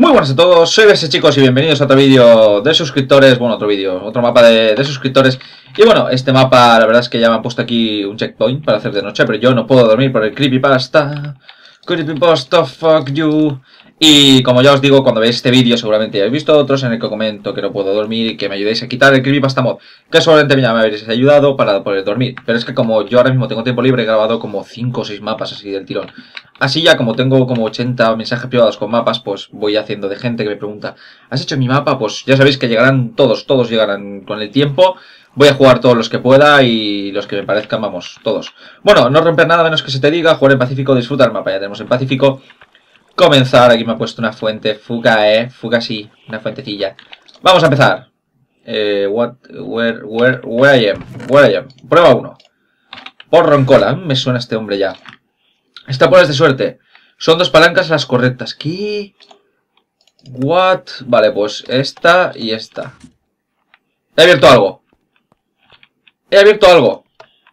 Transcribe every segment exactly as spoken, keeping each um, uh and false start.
Muy buenas a todos, soy Bese, chicos, y bienvenidos a otro vídeo de suscriptores. Bueno, otro vídeo, otro mapa de, de suscriptores. Y bueno, este mapa, la verdad es que ya me han puesto aquí un checkpoint para hacer de noche, pero yo no puedo dormir por el creepypasta. Creepypasta, fuck you. Y como ya os digo, cuando veáis este vídeo seguramente ya habéis visto otros en el que comento que no puedo dormir y que me ayudéis a quitar el creepypasta mod, que seguramente ya me habréis ayudado para poder dormir. Pero es que como yo ahora mismo tengo tiempo libre, he grabado como cinco o seis mapas así del tirón. Así ya como tengo como ochenta mensajes privados con mapas, pues voy haciendo de gente que me pregunta: ¿has hecho mi mapa? Pues ya sabéis que llegarán todos, todos llegarán con el tiempo. Voy a jugar todos los que pueda y los que me parezcan, vamos, todos. Bueno, no romper nada menos que se te diga, jugar en Pacífico, disfrutar el mapa, ya tenemos en Pacífico. Comenzar, aquí me ha puesto una fuente, fuga, eh, fuga sí, una fuentecilla. Vamos a empezar. Eh, what, where, where, where I am, where I am. Prueba uno. Por Roncola, me suena este hombre ya. Esta prueba es de suerte. Son dos palancas las correctas. ¿Qué? What? Vale, pues esta y esta. He abierto algo. He abierto algo.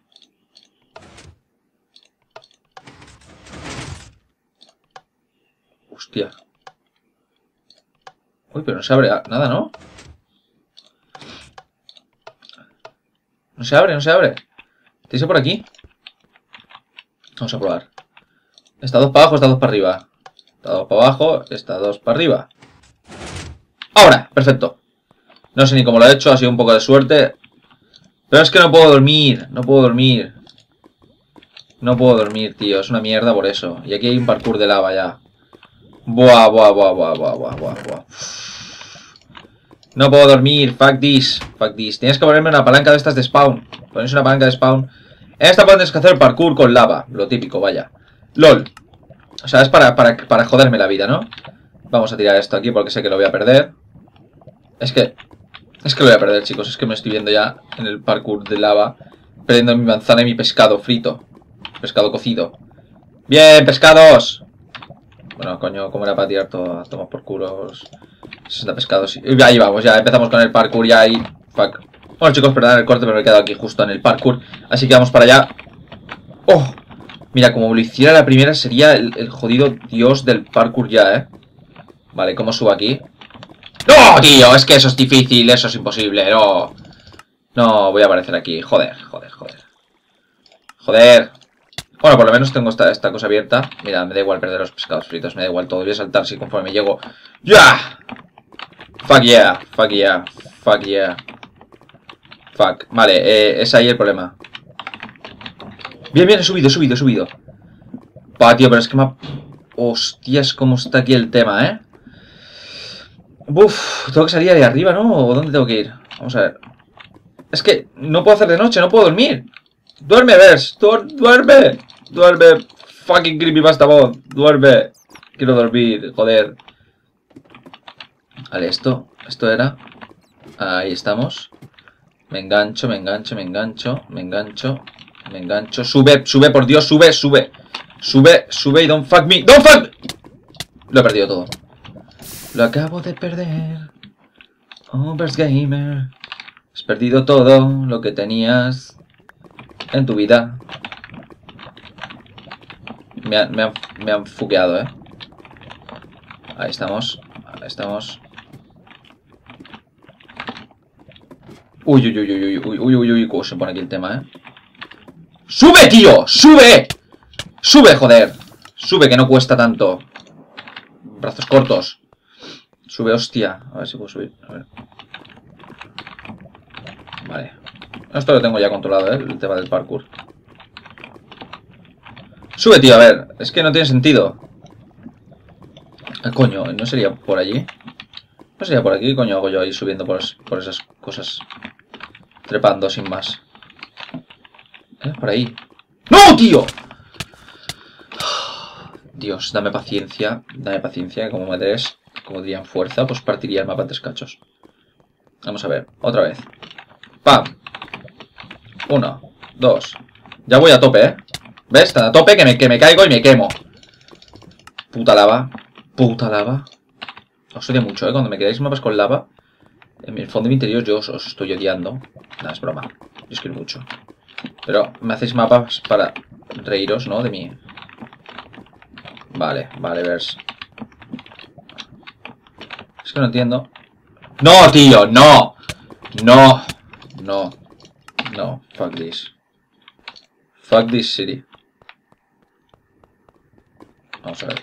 Hostia. Uy, pero no se abre nada, ¿no? No se abre, no se abre. ¿Tienes por aquí? Vamos a probar. Está dos para abajo, está dos para arriba. Está dos para abajo, está dos para arriba. Ahora, perfecto. No sé ni cómo lo he hecho, ha sido un poco de suerte. Pero es que no puedo dormir, no puedo dormir. No puedo dormir, tío, es una mierda por eso. Y aquí hay un parkour de lava ya. Buah, buah, buah, buah, buah, buah, buah, buah. No puedo dormir, fuck this, fuck this. Tienes que ponerme una palanca de estas de spawn. Ponerse una palanca de spawn. En esta tienes que hacer parkour con lava, lo típico, vaya. LOL. O sea, es para, para, para joderme la vida, ¿no? Vamos a tirar esto aquí porque sé que lo voy a perder. Es que... Es que lo voy a perder, chicos. Es que me estoy viendo ya en el parkour de lava, perdiendo mi manzana y mi pescado frito. Pescado cocido. ¡Bien, pescados! Bueno, coño, ¿cómo era para tirar todo? Toma por culos. sesenta pescados. Y ahí vamos, ya empezamos con el parkour ya y... Fuck. Bueno, chicos, perdón el corte, pero me he quedado aquí justo en el parkour. Así que vamos para allá. ¡Oh! Mira, como lo hiciera la primera sería el, el jodido dios del parkour ya, ¿eh? Vale, ¿cómo subo aquí? ¡No, tío! Es que eso es difícil, eso es imposible, no. No, voy a aparecer aquí. Joder, joder, joder. Joder. Bueno, por lo menos tengo esta, esta cosa abierta. Mira, me da igual perder los pescados fritos, me da igual todo. Voy a saltar si conforme llego. ¡Ya! Fuck yeah, fuck yeah, fuck yeah. Fuck. Vale, eh, es ahí el problema. Bien, bien, he subido, he subido, he subido. Va, tío, pero es que me ha... Hostias, cómo está aquí el tema, ¿eh? Uf, tengo que salir ahí arriba, ¿no? ¿O dónde tengo que ir? Vamos a ver. Es que no puedo hacer de noche, no puedo dormir. Duerme, Vers, du duerme. Duerme, fucking creepypasta mod. Duerme. Quiero dormir, joder. Vale, esto, esto era. Ahí estamos. Me engancho, me engancho, me engancho, me engancho, me engancho. Sube, sube, por Dios, sube, sube. Sube, sube y don't fuck me. ¡Don't fuck me! Lo he perdido todo. Lo acabo de perder. Oh, Vers Gamer. Has perdido todo lo que tenías en tu vida. Me, han, me, han, me han fuqueado, eh. Ahí estamos. Ahí estamos. Uy, uy, uy, uy, uy, uy, uy, uy, cómo se pone aquí el tema, eh. ¡Sube, tío! ¡Sube! ¡Sube, joder! Sube, que no cuesta tanto. Brazos cortos. Sube, hostia. A ver si puedo subir. A ver. Vale. Esto lo tengo ya controlado, ¿eh? El tema del parkour. Sube, tío, a ver. Es que no tiene sentido. Ah, coño, ¿no sería por allí? No sería por aquí. ¿Qué coño hago yo ahí subiendo por, es, por esas cosas? Trepando sin más. ¿Eh? Por ahí. ¡No, tío! Dios, dame paciencia. Dame paciencia, que como me des, como dirían fuerza, pues partiría el mapa en tres cachos. Vamos a ver, otra vez. ¡Pam! Uno, dos. Ya voy a tope, ¿eh? ¿Ves? Tan a tope que me, que me caigo y me quemo. Puta lava. Puta lava. Os odio mucho, ¿eh? Cuando me quedáis mapas con lava, en el fondo de mi interior yo os, os estoy odiando. Nada, es broma. Yo os quiero mucho. Pero me hacéis mapas para reíros, ¿no? De mí. Vale, vale, Vers. Es que no entiendo. ¡No, tío! ¡No! ¡No! No. No. Fuck this. Fuck this city. Vamos a ver.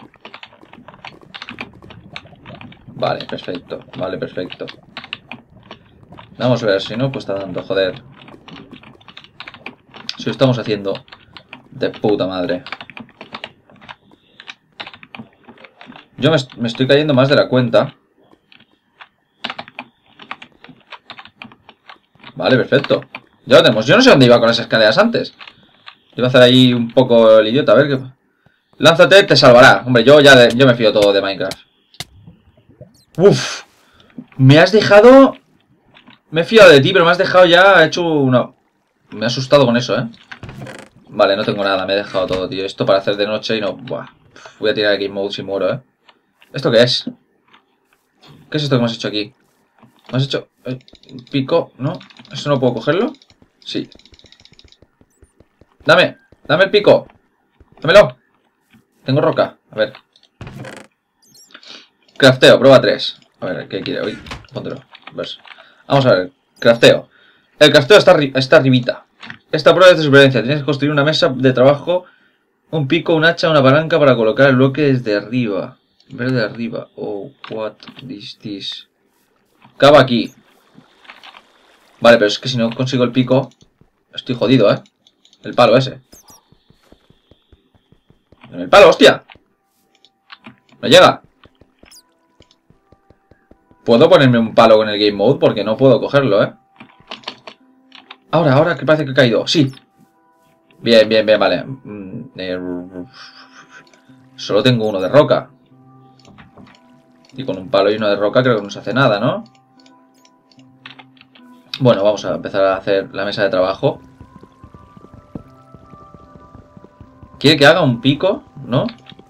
Vale, perfecto. Vale, perfecto. Vamos a ver, si no, pues está dando, joder. Si lo estamos haciendo de puta madre. Yo me, me estoy cayendo más de la cuenta. Vale, perfecto. Ya lo tenemos. Yo no sé dónde iba con las escaleras antes. Iba a hacer ahí un poco el idiota. A ver qué... Lánzate, te salvará. Hombre, yo ya de, yo me fío todo de Minecraft. Uf. Me has dejado... Me he fiado de ti, pero me has dejado ya... He hecho una... Me he asustado con eso, ¿eh? Vale, no tengo nada. Me he dejado todo, tío. Esto para hacer de noche y no... Buah. Voy a tirar el game mode si muero, ¿eh? ¿Esto qué es? ¿Qué es esto que hemos hecho aquí? ¿Hemos hecho... Eh, pico? ¿No? ¿Eso no puedo cogerlo? Sí. Dame. Dame el pico. Dámelo. Tengo roca. A ver. Crafteo. Prueba tres. A ver, ¿qué quiere? Uy, póntelo. Ves. Vamos a ver. Crafteo. El crafteo está, está arribita. Esta prueba es de supervivencia. Tienes que construir una mesa de trabajo, un pico, un hacha, una palanca para colocar el bloque desde arriba. Ver de arriba. Oh, what is this? Cava aquí. Vale, pero es que si no consigo el pico, estoy jodido, ¿eh? El palo ese. ¡El palo, hostia! ¡No llega! ¿Puedo ponerme un palo con el game mode? Porque no puedo cogerlo, ¿eh? Ahora, ahora que parece que he caído. ¡Sí! Bien, bien, bien, vale. Solo tengo uno de roca. Y con un palo y uno de roca creo que no se hace nada, ¿no? Bueno, vamos a empezar a hacer la mesa de trabajo. Quiere que haga un pico, ¿no?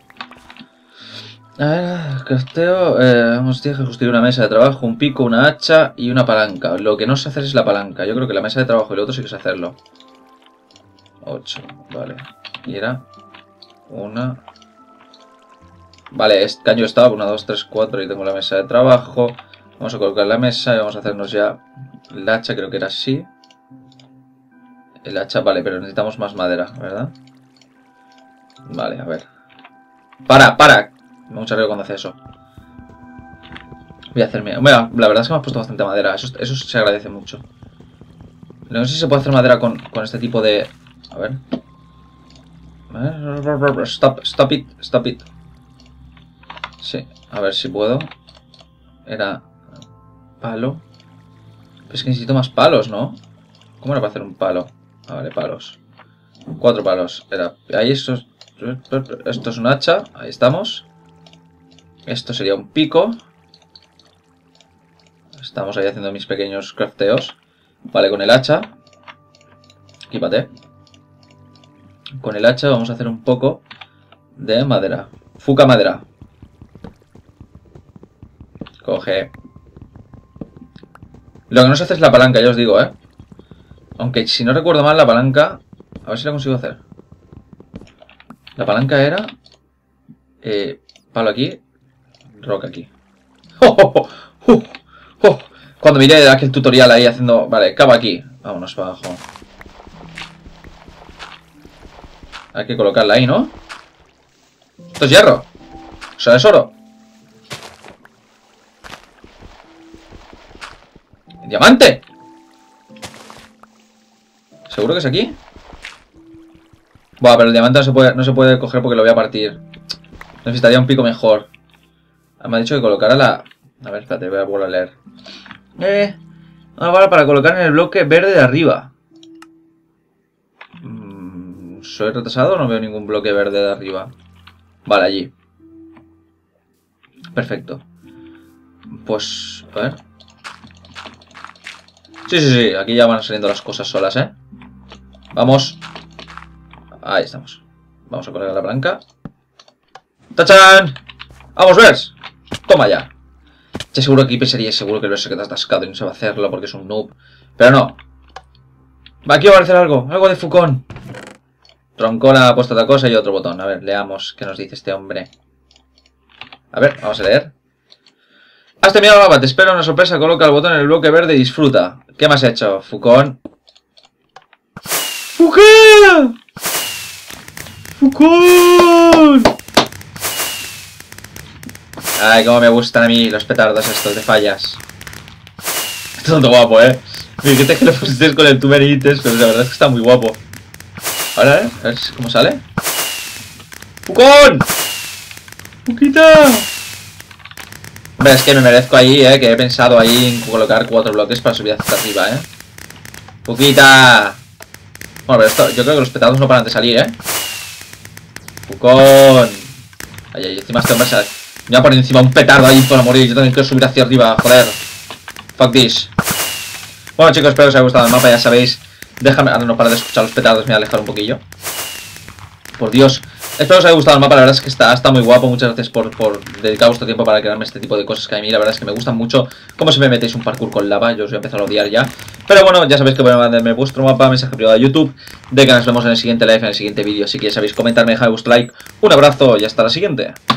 A ver, crafteo. Eh, vamos a construir una mesa de trabajo, un pico, una hacha y una palanca. Lo que no sé hacer es la palanca. Yo creo que la mesa de trabajo y el otro sí que sé hacerlo. ocho, vale. Y era una... Vale, este caño estaba uno, dos, tres, cuatro y tengo la mesa de trabajo. Vamos a colocar la mesa y vamos a hacernos ya el hacha, creo que era así. El hacha, vale, pero necesitamos más madera, ¿verdad? Vale, a ver. ¡Para, para! Me mucho río cuando hace eso. Voy a hacerme... Bueno, la verdad es que me has puesto bastante madera. Eso, eso se agradece mucho. No sé si se puede hacer madera con, con este tipo de... A ver. Stop, stop it, stop it. Sí, a ver si puedo. Era... Palo. Pero es que necesito más palos, ¿no? ¿Cómo era para hacer un palo? Ah, vale, palos. Cuatro palos. Era... Ahí esto es... Esto es un hacha. Ahí estamos. Esto sería un pico. Estamos ahí haciendo mis pequeños crafteos. Vale, con el hacha. Equípate. Con el hacha vamos a hacer un poco de madera. Fuca madera. Coge. Lo que no se hace es la palanca, ya os digo, ¿eh? Aunque si no recuerdo mal, la palanca... A ver si la consigo hacer. La palanca era... Eh, palo aquí. Roca aquí. ¡Oh, oh, oh! ¡Uh! ¡Oh! Cuando miré aquel tutorial ahí haciendo... Vale, cava aquí. Vámonos para abajo. Hay que colocarla ahí, ¿no? Esto es hierro. O sea, es oro. ¡Diamante! ¿Seguro que es aquí? Buah, pero el diamante no se puede, no se puede coger porque lo voy a partir. Necesitaría un pico mejor. Me ha dicho que colocara la... A ver, espérate, voy a volver a leer. Eh... Una bala para colocar en el bloque verde de arriba. Mm, ¿Soy retrasado o no veo ningún bloque verde de arriba? Vale, allí. Perfecto. Pues... A ver... Sí, sí, sí. Aquí ya van saliendo las cosas solas, ¿eh? Vamos. Ahí estamos. Vamos a colocar la palanca. ¡Tachán! ¡Vamos, Vers! Toma ya. Ya seguro que aquí pensaría, seguro que el Vers se queda atascado y no sabe hacerlo porque es un noob. Pero no. Va, aquí va a aparecer algo. Algo de Fucón. Troncola ha puesto otra cosa y otro botón. A ver, leamos qué nos dice este hombre. A ver, vamos a leer. Has terminado el mapa, te espera una sorpresa, coloca el botón en el bloque verde y disfruta. ¿Qué me has hecho, Fucón? ¡Fucón! ¡Fucón! Ay, cómo me gustan a mí los petardos estos de fallas. Esto es guapo, eh. Fíjate que lo pusiste con el Too Many Items, pero la verdad es que está muy guapo. Ahora, a ver cómo sale. ¡Fucón! ¡Fuquita! Hombre, es que me merezco ahí, eh, que he pensado ahí en colocar cuatro bloques para subir hasta arriba, eh. ¡Fuquita! Bueno, pero esto, yo creo que los petardos no paran de salir, eh. ¡Fucón! Ay, ay, encima este hombre se... Me va a poner encima un petardo ahí para morir. Yo también quiero subir hacia arriba, joder. Fuck this. Bueno, chicos, espero que os haya gustado el mapa, ya sabéis. Déjame... Ahora no para de escuchar los petardos, me voy a alejar un poquillo. Por Dios. Espero que os haya gustado el mapa, la verdad es que está, está muy guapo. Muchas gracias por, por dedicar vuestro tiempo para crearme este tipo de cosas que a mí la verdad es que me gustan mucho. Como si me metéis un parkour con lava, yo os voy a empezar a odiar ya. Pero bueno, ya sabéis que podéis mandarme vuestro mapa, mensaje privado de YouTube, de que nos vemos en el siguiente live, en el siguiente vídeo. Así que ya sabéis, comentarme, dejar vuestro like. Un abrazo y hasta la siguiente.